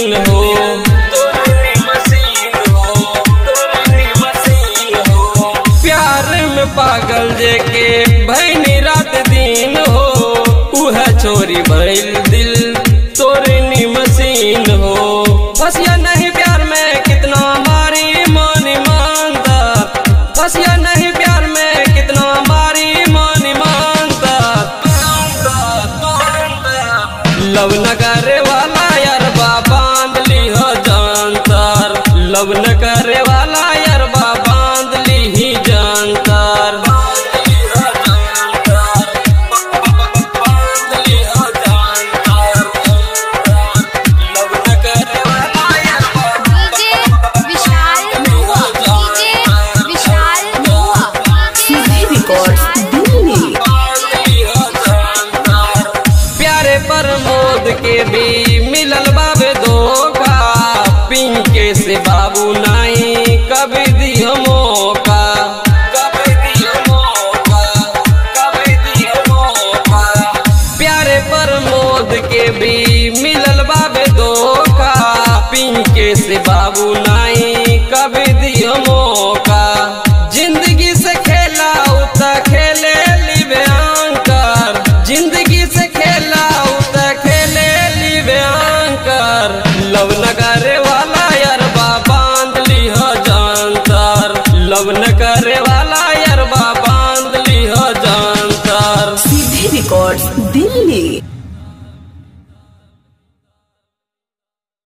Machine हो, तोरनी machine हो, तोरनी machine हो। प्यार में पागल जेके भैनी रात दिन हो, उह छोरी भइल दिल तोरनी मशीन हो। फसिया नहीं प्यार में कितना मारी मानी मानता, फसिया नहीं प्यार में कितना मारी मानी मानता। लव न करे वाला यार बांध ली हो जानतर, लव न करे वाला यार बांध ली ही जानतर। प्रमोद के भी मिलल बाबे धोखा, पिंके से बाबू नहीं कभी दियो मौका, कभी दियो मौका, कभी दियो मौका। प्यारे प्रमोद के भी मिलल बाबे धोखा, पिंके से बाबू नहीं कभी दियो मौका। जिंदगी से खेला उता खेले लिबे अंकर, जिंदगी से खेला लव न करे वाला यार बांध ली हो जानतर, लव न करे वाला यार बांध ली हो जानतर। सीधे रिकॉर्ड्स दिल्ली।